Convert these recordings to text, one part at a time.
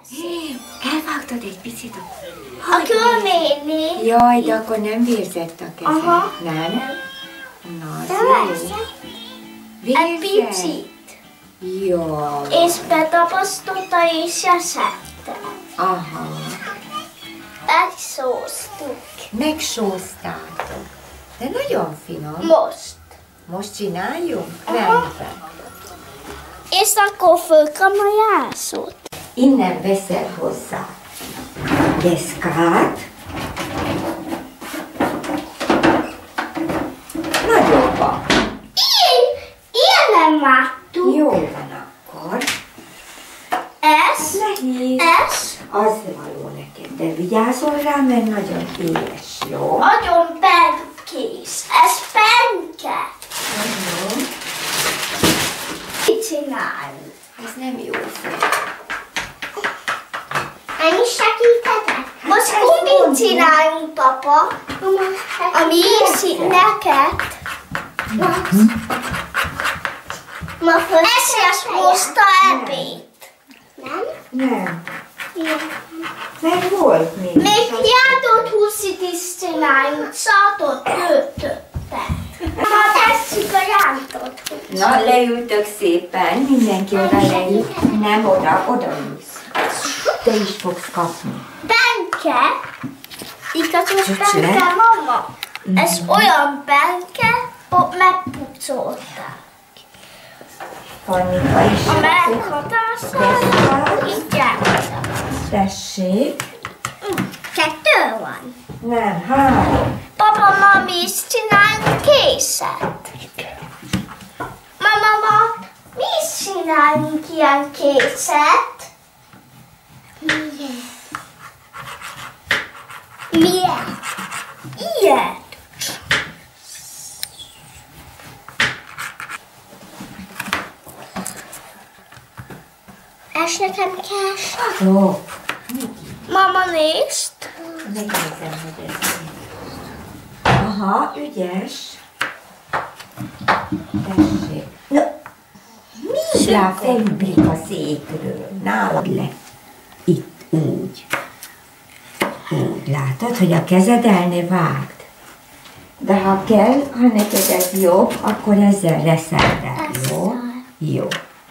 Elvágtad egy picit a körménél. Jaj, de akkor nem vérzett a kezed. Aha. Nem? Na, De jó. egy picit. Jó. És betapasztotta és eszette. Aha. Megszóztuk. Megsóztátok. De nagyon finom. Most. Most csináljunk? Aha. Rendben. És akkor fölkamarjászot. Innen veszel hozzá deszkát. Nagyobba. Ilyen nem láttuk. Jó van akkor. Ez. Nehéz. Ez. Az való neked, de vigyázzol rá, mert nagyon éles, jó? Nagyon penkész. Ez penke. Mit csinálni? Ez nem jó fel. Én is segíthetek? Most kumbit csináljunk, papa. Ami ízszik neked. Esjes most a ebéd. Nem? Nem. Mert volt még. Még járdott húszit is csináljunk, szartott töltöttet. Ha tesszük a járdott húszit. Na, leültök szépen, mindenki oda leül. Nem oda, oda ülsz. Te is fogsz kapni. Benke? Igazos Csücs le. benke, mama? Ez olyan benke, ott megpucolták. Fannika is. A meghatással, igen. Tessék. Kettő van. Nem, 3. Papa, mami is csinálunk készet. Mama, mi is csinálunk ilyen készet? Miért? Ilyet. Ez nekem kell. Jó. Mama, nézd. Megnézem, hogy ez mi. Aha, ügyes. Tessék. No, mindjárt felüblik a székről. Nálad le. Itt, úgy. Úgy, látod, hogy a kezed el ne vágd. De ha kell, ha neked ez jobb, akkor ezzel leszel rá, jó? Jó.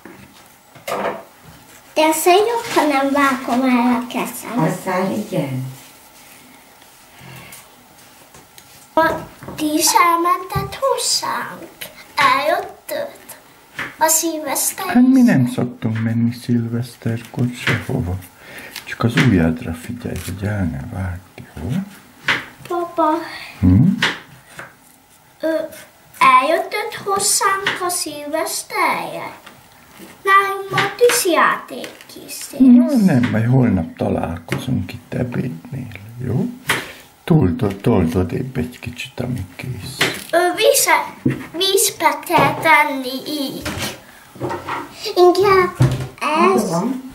De ez jobb, ha nem vágom el a kezem. Azzal igen. Ti is elmented hozzánk? Eljöttök? A szilveszter? Hát mi nem szoktunk menni szilveszterkor sehova. Csak az ujjadra figyelj, hogy el ne vágd, jó? Papa, eljöttök hozzánk a szilveszterje? Nálunk ma tűzjáték készül. Nem, majd holnap találkozunk itt ebédnél, jó? Told odébb egy kicsit, ami kész. Vízbe kell tenni így. Inkább ez. Tudom.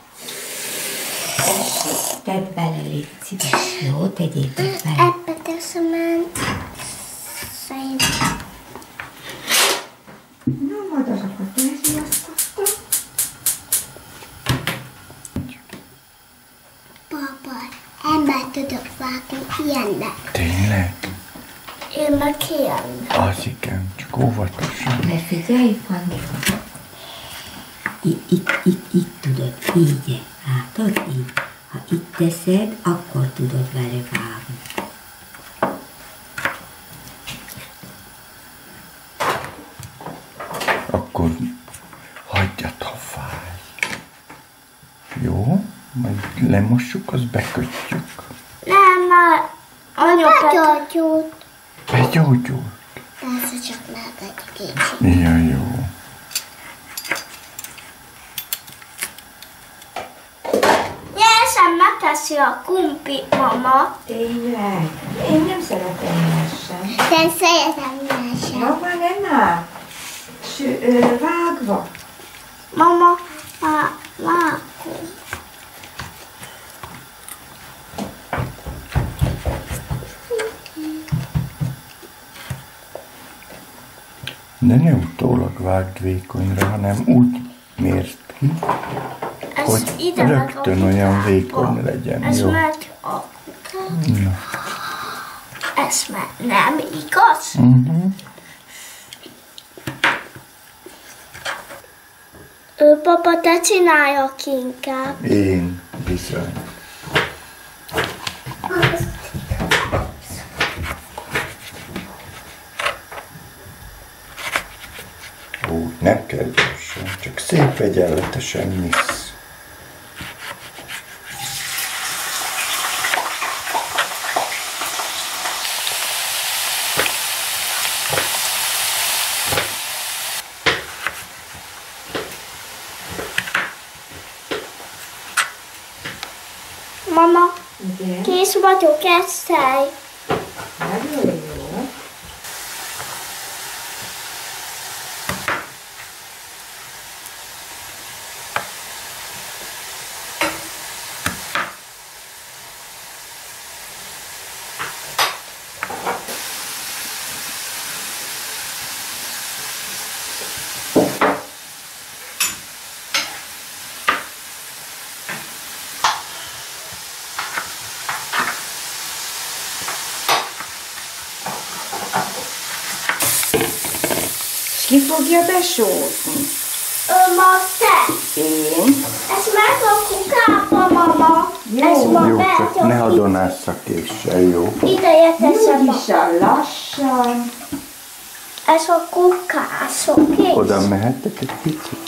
Tessék, tedd bele, légy szíves, jó? Tegyétek bele. Ebbe teszem el. Szerintem. Na, majd azokat elziasztottam. Papa, ember tudok vágni ilyennek. Tényleg? Én meg ilyen. Az igen, csak óvatosan. Mert figyelj, Fanni. Itt tudod, így. Látod? Így. Ha itt teszed, akkor tudod vele vágni. Akkor hagyjad, ha fáj. Jó? Majd lemossuk, azt bekötjük. Nem, már begyógyult. Begyógyult? Persze csak lehet egy kicsit. Ja, jó. Nyersen megteszi a kumpit, mama. Tényleg? Én nem szeretem nyersen. De szeretem nyersen. Maga nem áll. Vágva. Mama, vágom. De ne utólag vágd vékonyra, hanem úgy mérd ki, Ez hogy ide rögtön olyan vékony legyen, Ez jó? meg a kuka. Na. Ez meg nem igaz? Papa, te csináljak inkább. Én bizony. Ó, nem kell gyorsan, csak szép egyenletesen nyisz. Mama, Igen. kész vagyok, Eszely. Nagyon jó. Ki fogja besózni? Ma te. Én. Ez meg a kukába, mama. Ez ma Jó, be csak ne hadonász a késsel, jó? Ideje teszem a... Nyugisan, lassan. Ez a kukászok, kész. Oda mehettek egy picit?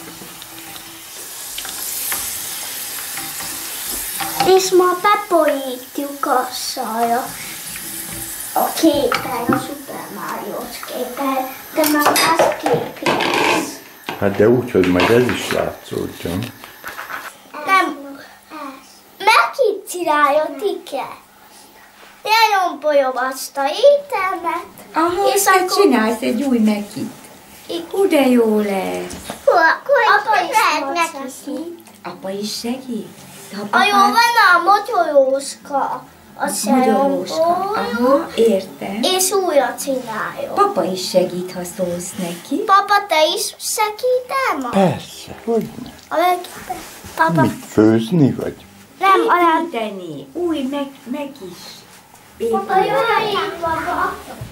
És ma beborítjuk a szaja. A képen, a Super Mario-s képen, de már az kép lesz. Hát de úgy, hogy majd ez is látszódjon. Nem. Megint csinálja, Tike. Nagyon bolyom azt a ételmet. Aha, És te akkor- csinálsz egy új mekit. Hú, de jó lesz. Apa is lehet neki. Apa is segít? De a A jó papát- van a motyolóska. A Magyaróska. szerombó. Aha, értem. És újra csinálja. Papa is segít, ha szólsz neki. Papa, te is segítel ma? Persze, hogy ne. A legjobb. Papa, Mit, főzni vagy? nem olyan. Építeni. Új, meg is. Papa, Építeni. jöjjön, papa.